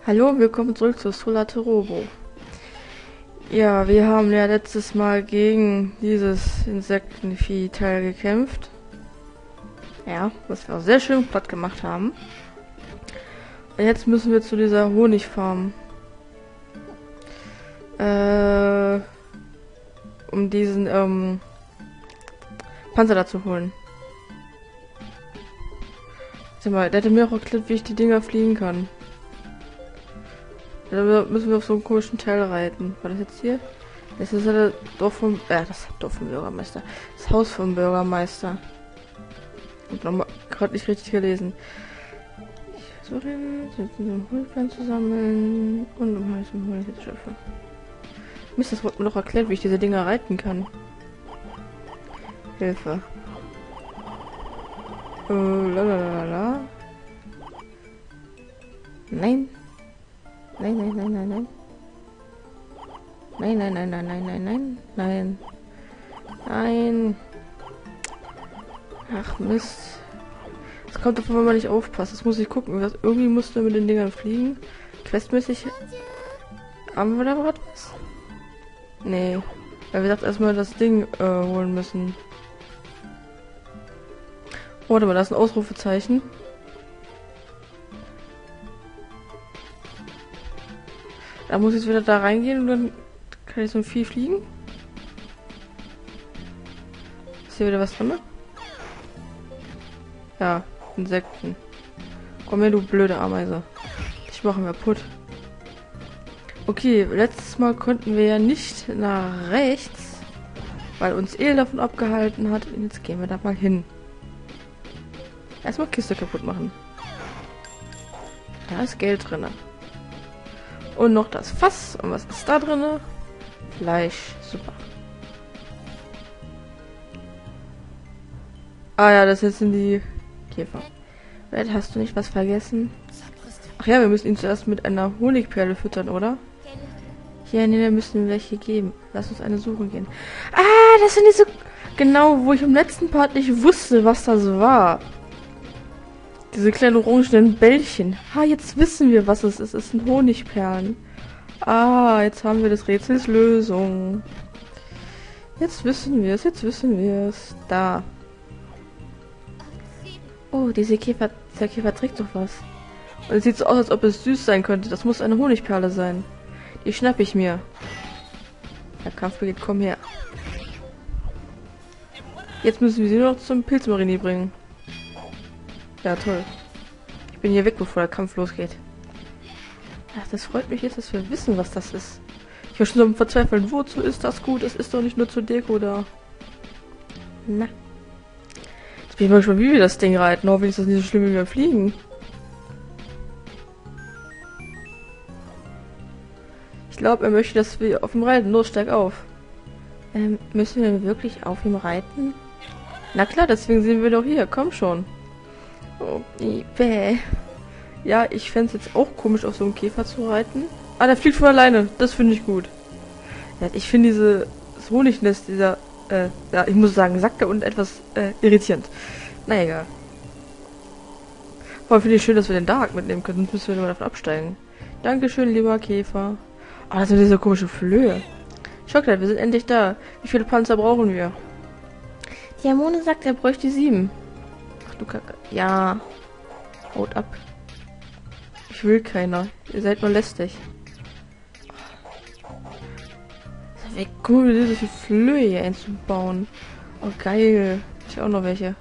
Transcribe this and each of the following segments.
Hallo, willkommen zurück zu Solatorobo. Ja, wir haben ja letztes Mal gegen dieses Insektenvieh-Teil gekämpft. Ja, was wir auch sehr schön platt gemacht haben. Und jetzt müssen wir zu dieser Honigfarm. Um diesen Panzer da zu holen. Sag mal, der hätte mir auch erklärt, wie ich die Dinger fliegen kann. Da müssen wir auf so einen komischen Teil reiten. War das jetzt hier? Das ist ja das Dorf vom Bürgermeister. Das Haus vom Bürgermeister. Und nochmal gerade nicht richtig gelesen. Ich versuche den Honigplan zu sammeln und um heißen Honig zu schöpfen. Mist, das wurde mir doch erklärt, wie ich diese Dinger reiten kann. Hilfe. Lalalala. Nein. Nein, nein, nein, nein, nein. Nein, nein, nein, nein, nein, nein, nein, nein. Nein. Ach Mist. Das kommt davon, wenn man nicht aufpasst. Das muss ich gucken. Irgendwie musst du mit den Dingern fliegen. Questmäßig. Haben wir da gerade was? Nee. Weil wir sagt erstmal das Ding holen müssen. Oh, warte mal, da ist ein Ausrufezeichen. Da muss ich jetzt wieder da reingehen und dann kann ich so ein Vieh fliegen. Ist hier wieder was drin? Ja, Insekten. Komm her, du blöde Ameise. Ich mache mir kaputt. Okay, letztes Mal konnten wir ja nicht nach rechts, weil uns El davon abgehalten hat. Und jetzt gehen wir da mal hin. Erstmal Kiste kaputt machen. Da ist Geld drin. Und noch das Fass. Und was ist da drin? Fleisch. Super. Ah ja, das jetzt sind die Käfer. Red, hast du nicht was vergessen? Ach ja, wir müssen ihn zuerst mit einer Honigperle füttern, oder? Hier, nee, da müssen wir welche geben. Lass uns eine suchen gehen. Ah, das sind diese... Genau, wo ich im letzten Part nicht wusste, was das war. Diese kleinen orangenen Bällchen. Ah, jetzt wissen wir, was es ist. Es sind Honigperlen. Ah, jetzt haben wir des Rätsels Lösung. Jetzt wissen wir es. Da. Oh, dieser Käfer trägt doch was. Und es sieht so aus, als ob es süß sein könnte. Das muss eine Honigperle sein. Die schnapp ich mir. Der Kampf beginnt, komm her. Jetzt müssen wir sie nur noch zum Pilzmarini bringen. Ja, toll. Ich bin hier weg, bevor der Kampf losgeht. Ach, das freut mich jetzt, dass wir wissen, was das ist. Ich war schon so am Verzweifeln. Wozu ist das gut? Es ist doch nicht nur zur Deko da. Na. Jetzt bin ich mal gespannt, wie wir das Ding reiten. Hoffentlich ist das nicht so schlimm, wie wir fliegen. Ich glaube, er möchte, dass wir auf ihm reiten. Los, steig auf. Müssen wir wirklich auf ihm reiten? Na klar, deswegen sind wir doch hier. Komm schon. Oh, bäh. Ja, ich fände es jetzt auch komisch, auf so einen Käfer zu reiten. Ah, der fliegt von alleine. Das finde ich gut. Ja, ich finde das Honignest, ja, ich muss sagen, Sack da unten etwas irritierend. Na egal. Vor allem finde ich schön, dass wir den Dark mitnehmen können. Sonst müssen wir nur davon absteigen. Dankeschön, lieber Käfer. Ah, das sind diese komischen Flöhe. Schokolade, wir sind endlich da. Wie viele Panzer brauchen wir? Die Hermone sagt, er bräuchte 7. Ach du Kacke. Ja. Haut ab. Ich will keiner. Ihr seid nur lästig. Wie cool, diese viele Flöhe hier einzubauen. Oh, geil. Ich auch noch welche.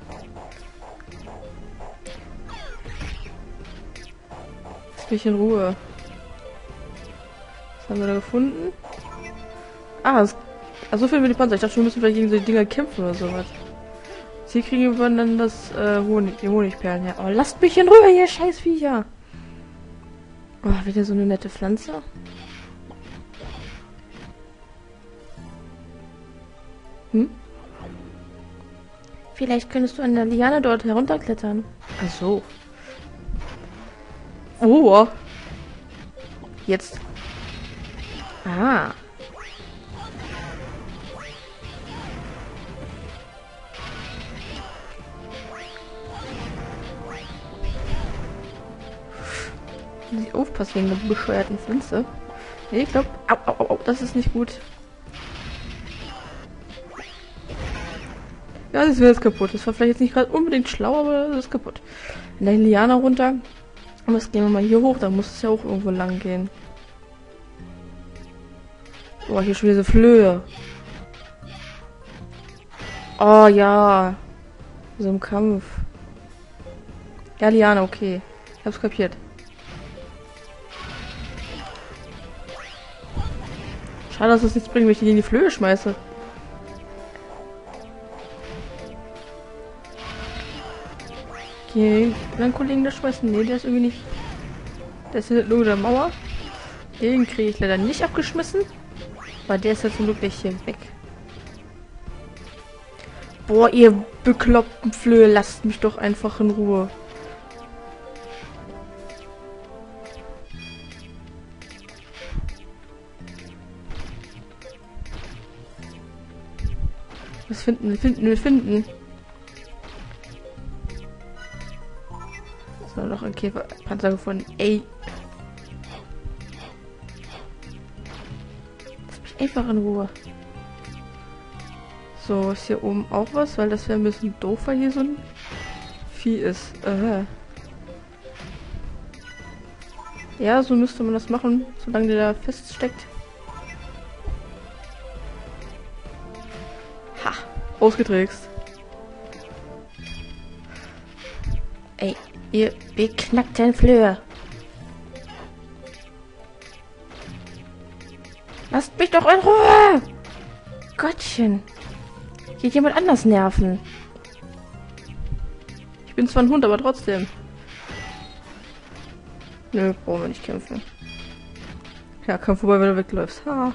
Lass mich in Ruhe. Was haben wir da gefunden? Ah, so viel mit die Panzer. Ich dachte, wir müssen vielleicht gegen so die Dinger kämpfen oder sowas. Hier kriegen wir dann das die Honigperlen her. Aber lasst mich in Ruhe, ihr scheiß Viecher. Oh, wieder so eine nette Pflanze. Vielleicht könntest du an der Liane dort herunterklettern. Ach so. Oh. Jetzt. Ah. Nicht aufpassen wegen der bescheuerten Flinze. Nee, ich glaube. Au, au, au, au, das ist nicht gut. Ja, das wäre jetzt kaputt. Das war vielleicht jetzt nicht gerade unbedingt schlau, aber das ist kaputt. In der Liana runter. Und jetzt gehen wir mal hier hoch. Da muss es ja auch irgendwo lang gehen. Boah, hier schon diese Flöhe. Oh ja. So im Kampf. Ja, Liana, okay. Ich hab's kapiert. Schade, dass das nichts bringt, wenn ich die in die Flöhe schmeiße. Okay, einen Kollegen da schmeißen. Nee, der ist irgendwie nicht. Der ist hinter nur der Mauer. Den kriege ich leider nicht abgeschmissen. Weil der ist jetzt zum Glück gleich hier weg. Boah, ihr bekloppten Flöhe, lasst mich doch einfach in Ruhe. Was finden, wir finden, wir finden. So, noch ein Käferpanzer gefunden. Ey. Lass mich einfach in Ruhe. So, ist hier oben auch was? Weil das wäre ein bisschen doof, weil hier so ein Vieh ist. Ja, so müsste man das machen, solange der da feststeckt. Ha! Ausgetrickst. Ey, ihr beknackten Flöhe. Lasst mich doch in Ruhe! Gottchen. Geht jemand anders nerven. Ich bin zwar ein Hund, aber trotzdem. Nö, brauchen wir nicht kämpfen. Ja, komm vorbei, wenn du wegläufst. Ha.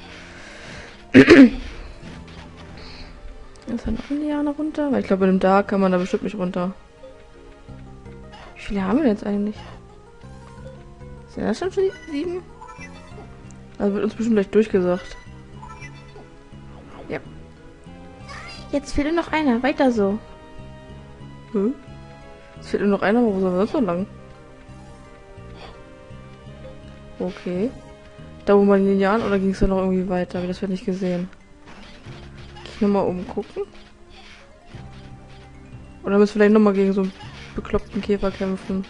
Ist da noch ein Liane runter? Weil ich glaube, in dem Dark kann man da bestimmt nicht runter. Wie viele haben wir denn jetzt eigentlich? Sind das schon 7? Also wird uns bestimmt gleich durchgesagt. Ja. Jetzt fehlt nur noch einer. Weiter so. Hm? Es fehlt nur noch einer, aber wo soll das so lang? Okay. Da wo man Lineal oder ging es da noch irgendwie weiter? Das wird nicht gesehen. Ich nochmal umgucken. Oder müssen wir vielleicht nochmal gegen so einen bekloppten Käfer kämpfen?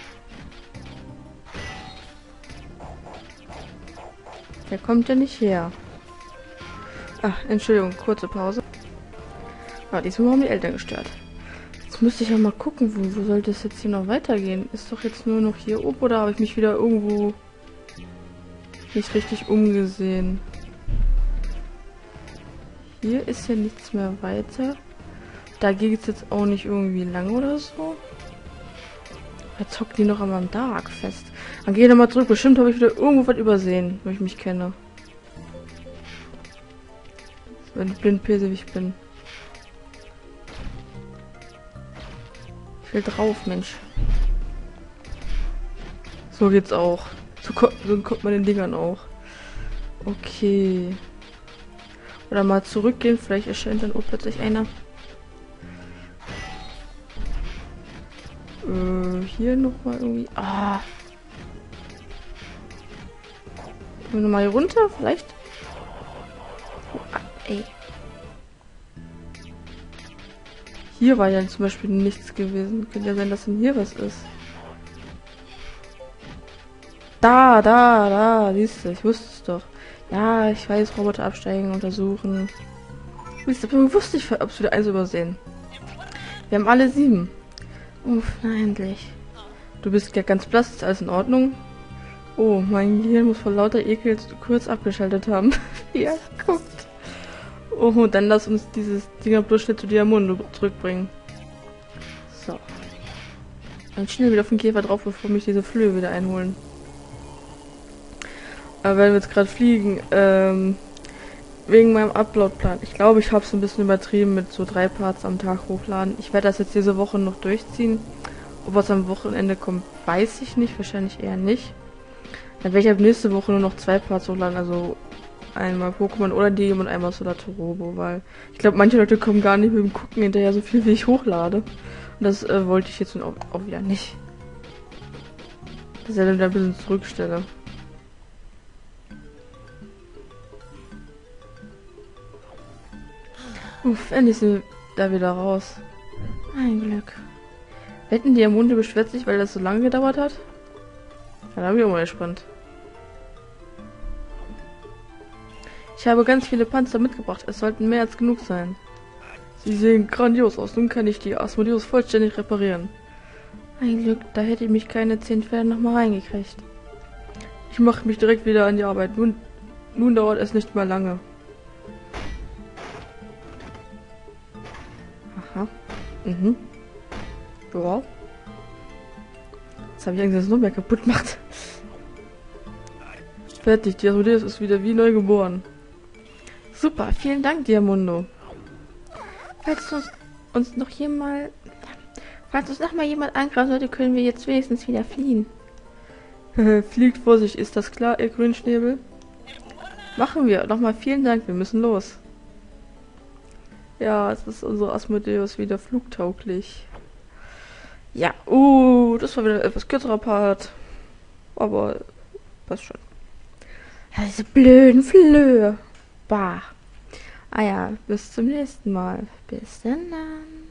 Der kommt ja nicht her. Ah, Entschuldigung, kurze Pause. Ah, diesmal haben die Eltern gestört. Jetzt müsste ich ja mal gucken, wo sollte es jetzt hier noch weitergehen? Ist doch jetzt nur noch hier oben oder habe ich mich wieder irgendwo nicht richtig umgesehen? Hier ist ja nichts mehr weiter. Da geht es jetzt auch nicht irgendwie lang oder so. Jetzt hockt die noch am Dark fest. Dann gehe ich nochmal zurück. Bestimmt habe ich wieder irgendwo was übersehen, wo ich mich kenne. Wenn ich Blindpilze wie ich bin. Ich will drauf, Mensch. So geht's auch. So kommt man den Dingern auch. Okay. Oder mal zurückgehen. Vielleicht erscheint dann auch plötzlich einer. Hier nochmal irgendwie. Ah. Gehen wir nochmal hier runter, vielleicht? Oh, ah, ey. Hier war ja zum Beispiel nichts gewesen. Könnte ja sein, dass denn hier was ist. Da, siehst du, ich wusste es doch. Ja, ich weiß, Roboter absteigen, untersuchen. Siehst du, aber wusste ich, ob es wieder eins übersehen. Wir haben alle 7. Uff, na endlich. Du bist ja ganz blass, ist alles in Ordnung? Oh, mein Gehirn muss vor lauter Ekel kurz abgeschaltet haben. Ja, guckt. Oh, und dann lass uns dieses Dinger bloß schnell zu Diamondo zurückbringen. So. Dann schnell wieder auf den Käfer drauf, bevor mich diese Flöhe wieder einholen. Aber wenn wir jetzt gerade fliegen, wegen meinem Upload-Plan. Ich glaube, ich habe es ein bisschen übertrieben mit so 3 Parts am Tag hochladen. Ich werde das jetzt diese Woche noch durchziehen. Ob was am Wochenende kommt, weiß ich nicht. Wahrscheinlich eher nicht. Dann werde ich ab nächste Woche nur noch 2 Parts hochladen. Also einmal Pokémon oder Digimon und einmal Solar Turbo. Weil ich glaube, manche Leute kommen gar nicht mit dem Gucken hinterher so viel, wie ich hochlade. Und das wollte ich jetzt auch wieder nicht. dass ich dann ein bisschen zurückstelle. Uff, endlich sind wir da wieder raus. Ein Glück. Wetten, die Amunde beschwert sich, weil das so lange gedauert hat? Ja, da bin ich auch mal gespannt. Ich habe ganz viele Panzer mitgebracht. Es sollten mehr als genug sein. Sie sehen grandios aus. Nun kann ich die Asmodeus vollständig reparieren. Ein Glück, da hätte ich mich keine 10 Pferde noch mal reingekriegt. Ich mache mich direkt wieder an die Arbeit. Nun dauert es nicht mehr lange. Aha. Mhm. Ja. Jetzt habe ich Angst, dass es noch mehr kaputt macht. Fertig, die Asmodeus ist wieder wie neu geboren. Super, vielen Dank, Diamundo. Falls uns noch mal jemand angreifen sollte, können wir jetzt wenigstens wieder fliehen. Fliegt vor sich, ist das klar, ihr Grünschnäbel? Machen wir. Nochmal vielen Dank, wir müssen los. Ja, jetzt ist unser Asmodeus wieder flugtauglich. Ja, das war wieder ein etwas kürzerer Part. Aber passt schon. Ja, diese blöden Flöhe. Bah. Ah ja, bis zum nächsten Mal. Bis dann.